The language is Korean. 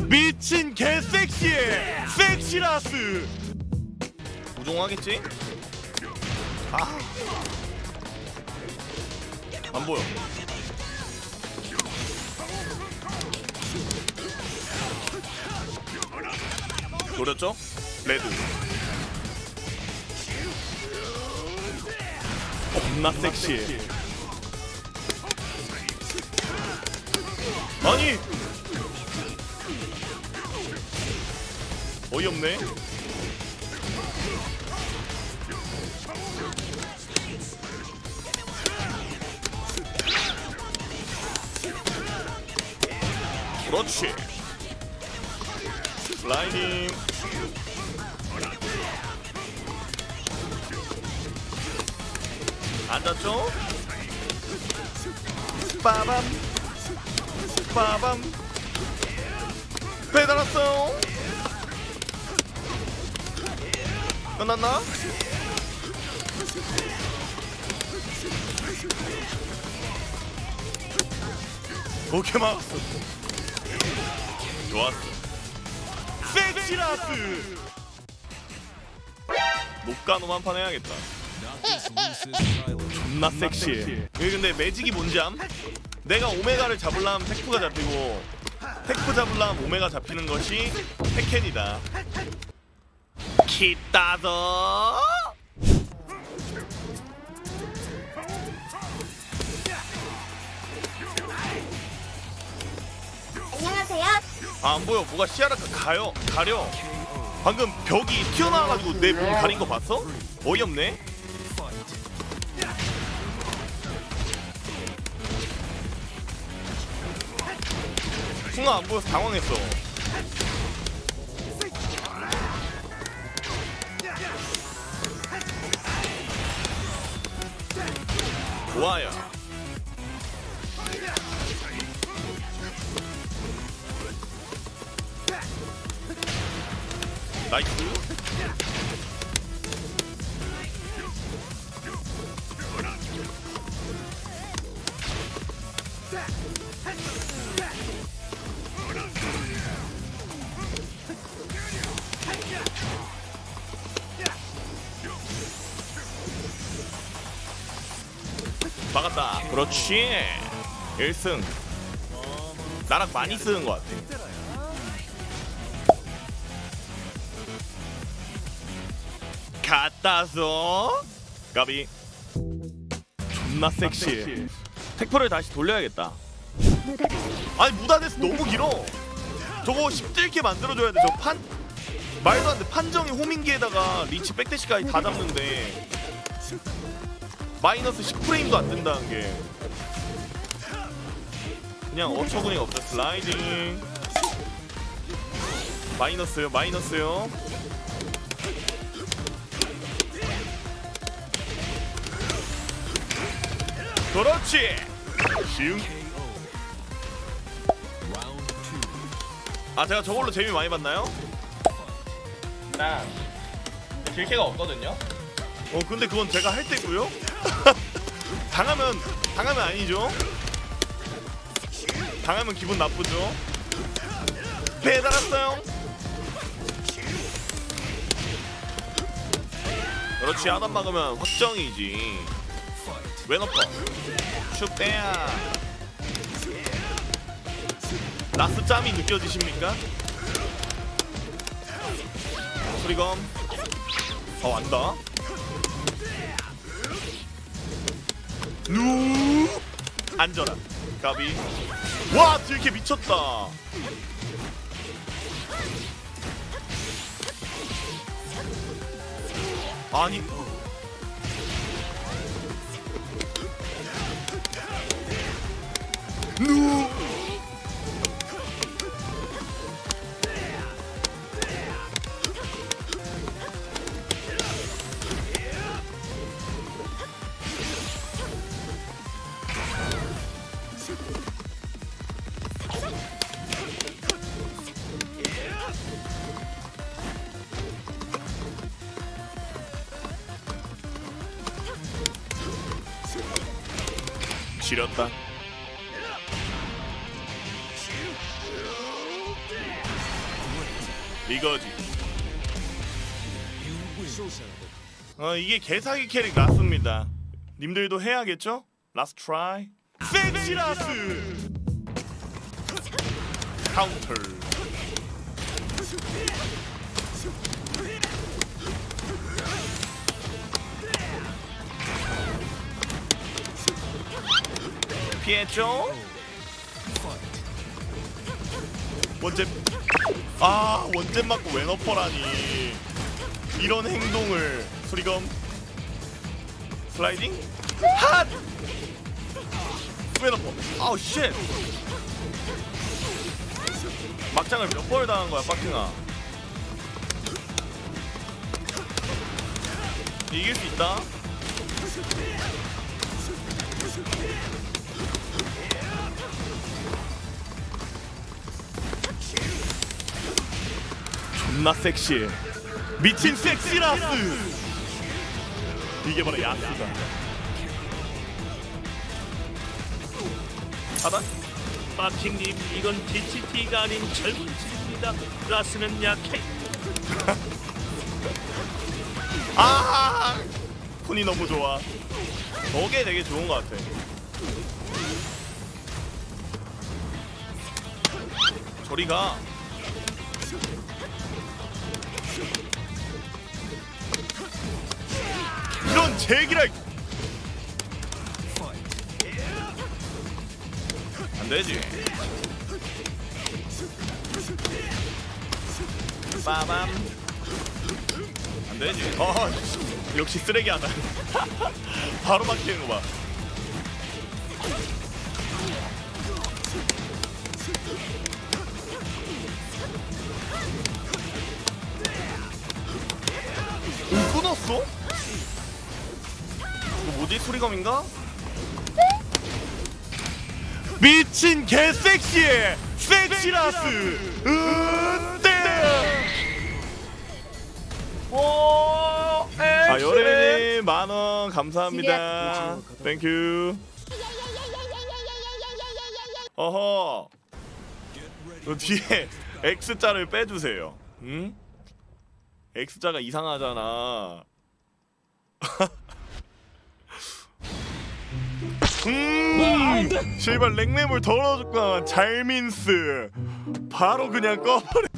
미친 개섹시해. 섹시라스. 우종하겠지? 아, 안 보여. 노렸죠? 레드. 겁나 섹시해. 아니, 어이없네. 그렇지. 슬라이딩. 앉았죠? 빠밤 빠밤. 배달 왔어요. 끝났나? 오케이, 막았어. 좋았어. 섹시라스. 녹가놈 한판 해야겠다. 존나 섹시해. 여기 근데 매직이 뭔지 암? 내가 오메가를 잡으려면 텍프가 잡히고, 텍프 잡으려면 오메가 잡히는 것이 테켄이다. 키따더. 안녕하세요. 아, 안 보여. 뭐가 시야라가 가려. 방금 벽이 튀어나와가지고 내 몸 가린 거 봤어? 어이없네. 순간 안 보여서 당황했어. 좋아요. 나이스. 막았다. 그렇지. 1승. 나랑 많이 쓰는 것 같아. 갖다서 까비. 존나 섹시해. 텍퍼를 다시 돌려야겠다. 아니, 무다데스 너무 길어. 저거 10딜게 만들어줘야 돼. 저 판 말도 안 돼. 판정이 호밍기에다가 리치 백대시까지 다 잡는데 마이너스 10프레임도 안 된다는 게 그냥 어처구니가 없어. 슬라이딩. 마이너스요. 그렇지. 시흥. 아, 제가 저걸로 재미 많이 봤나요? 나 길게가 없거든요. 근데 그건 제가 할 때고요. 당하면 아니죠. 당하면 기분 나쁘죠. 배달 왔어요. 그렇지. 하단 막으면 확정이지. 왼어퍼. 슈빼야. 라스 짬이 느껴지십니까? 소리검. 왔다. 누. 앉아라. 까비. 와, 딜캐 미쳤다. 아니. 누. 지렸다. 이거지. 이게 개사기 캐릭 라스입니다. 님들도 해야겠죠? 라스 트라이. 섹시라스 카운터. 피했죠? 원잼. 아, 원잼 맞고 웬어퍼라니. 이런 행동을. 수리검 슬라이딩 핫! 웬어퍼. 아우 쉣. 막장을 몇 번을 당한 거야 빡킹아. 이길 수 있다. 존나 섹시해. 미친 섹시라스. 이게 바로 야스다. 하단? 마킹님, 이건 DTT가 아닌 젊은 질입니다. 라스는 약해. 아, 톤이 너무 좋아. 저게 되게 좋은 것 같아. 저리가. 이런 제기랄. 안 되지. 빠밤. 안 되지. 역시 쓰레기하다. 바로 막히는 거 봐. 오, 끊었어? 이거 뭐지? 소리검인가? 미친 개섹시해! 섹시라스! 아, 여래님 만원 감사합니다. 땡큐. 어허. 요 뒤에 X자를 빼주세요. 응? X자가 이상하잖아. 실발 랭램을 덜어줄까. 잘민스 바로 그냥 꺼버려.